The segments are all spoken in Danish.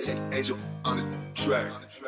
Angel on the track.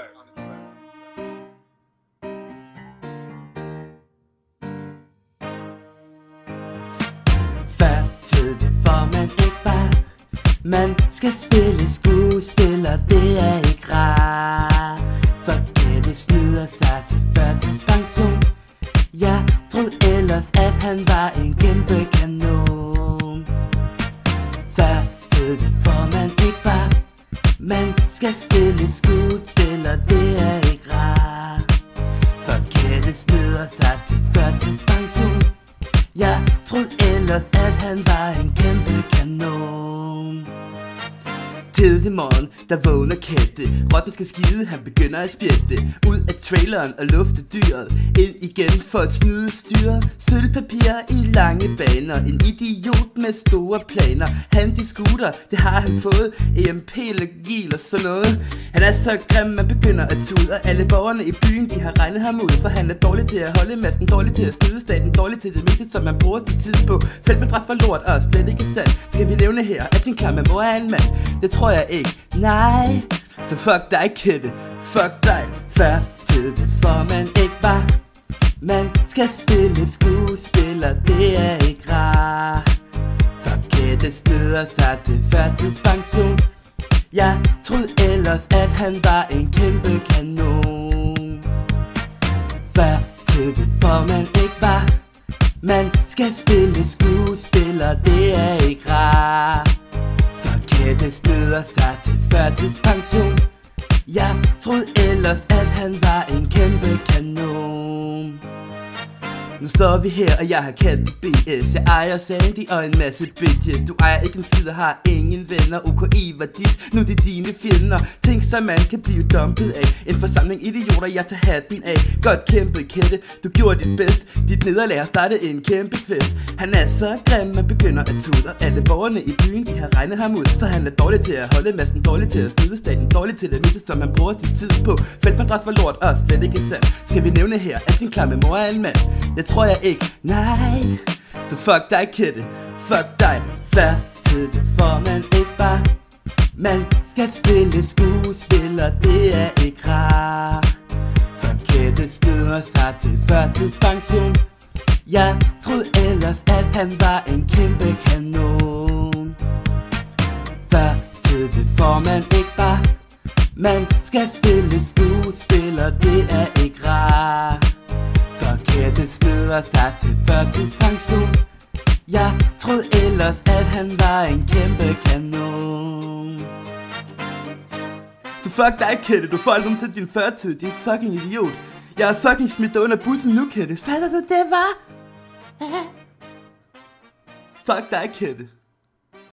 Før tid får man ikke bare. Man skal spille skuespiller, det er ikke rart. For det snyder sig til førtidspension. Jeg troede ellers, at han var en kæmpe kanon. Før tid får man ikke bare. Man skal spille skuespiller, det er ikke rart. For det snyder sig til førtidspension. Jeg troede ellers, at han var en kæmpe kanon. Tidlig morgen, der vågner Kette. Rotten skal skide, han begynder at spjætte. Ud af traileren og lufte dyret. Ind igen for at snyde styret. Sølvpapir i lange baner. En idiot med store planer. Handy-scooter, det har han fået. EMP-allergi og sådan noget. Han er så grim, man begynder at tude. Og alle borgerne i byen, de har regnet ham ud. For han er dårlig til at holde masken, dårlig til at snyde staten, dårlig til det meste, som man bruger sin tid på. Feltmadræt for lort og slet ikke sandt. Skal vi nævne her, at din klamme mor er en mand? Det tror jeg ikke, nej. Så fuck dig, Kette, fuck dig. Før tid får man ikke bare. Man skal spille skuespiller, det er ikke rart. For Kette snyder sig til førtidspension. Jeg troede ellers, at han var en kæmpe kanon. Før tid får man ikke bare. Man skal spille skuespiller, det er ikke rart. Kette snyder sig til førtidspension. Jeg troede ellers, at han var en kæmpe kanon. Nu står vi her, og jeg har kaldt BS. Jeg ejer Sandy og en masse bitches. Du ejer ikke en skid og har ingen venner. OKI var dit, nu det er dine fjender. Tænk så man kan blive dumpet af en forsamling idioter, jeg tager hatten af. Godt kæmpet, Kette, du gjorde dit bedst. Dit nederlag har startet en kæmpe fest. Han er så grim, man begynder at tude. Og alle borgerne i byen, de har regnet ham ud. For han er dårlig til at holde masken, dårlig til at snyde staten, dårlig til det meste, som man bruger sin tid på. Feltmadræt for lort og slet ikke sandt. Skal vi nævne her, at din klamme mor er en mand? Det tror jeg ikke, nej. Så fuck dig, Kette, fuck dig. Før tid får man ikke bare. Man skal spille skuespiller, det er ikke rart. For Kette snyder sig til førtidspension. Jeg troede ellers, at han var en kæmpe kanon. Før tid får man ikke bare. Man skal spille skuespiller, det er ikke rart. For Kette snyder sig til førtidspension. Jeg troede ellers, at han var en kæmpe kanon. Så fuck dig, Kette, du får aldrig til din førtid, din fucking idiot. Jeg er fucking smidt dig under bussen nu, Kette. Fatter du det, var? Fuck dig, Kette.